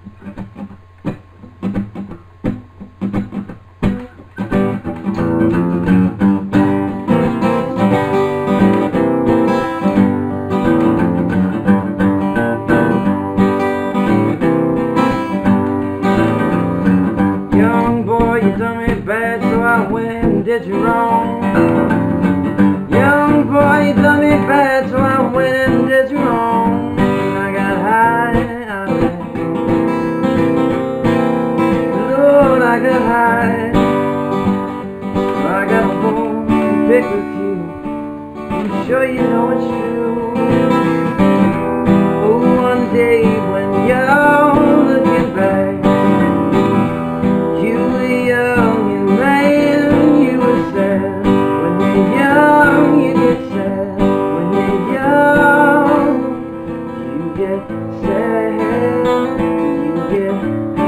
Did you wrong? Young boy, you done me bad, so I went and did you wrong. And I got high, Lord, I got high. So I got a bone to pick with you. I'm sure you know it's true. Oh, one day when you're looking back, you were young and man. When you're young, you get sad. When you're young, you get sad. You get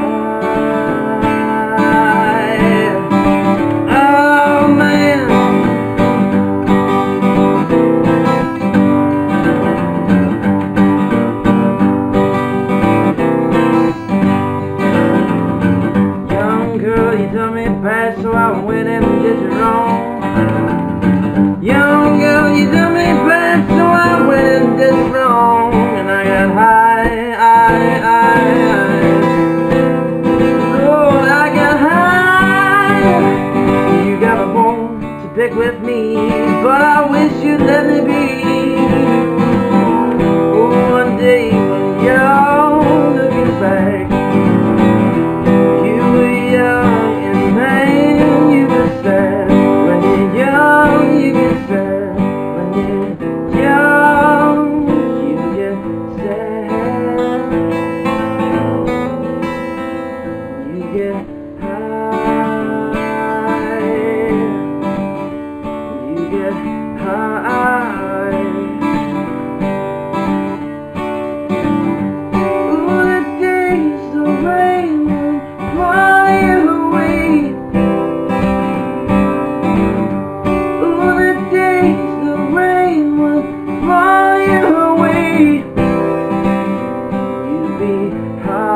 high. Oh man. Young girl, you done me bad, so I went and did you wrong. Young girl, you done me bad, so I went and did you wrong. And I got high, Lord, I got high. You got a bone to pick with me, but I wish you'd let me be. Oh, one day when you're looking back, you were young and man, you were sad. When you're young, you get sad. When you're young, you get sad. You get high. You get high. Ooh, the days the rain will fly away. Fly away. You'd be high.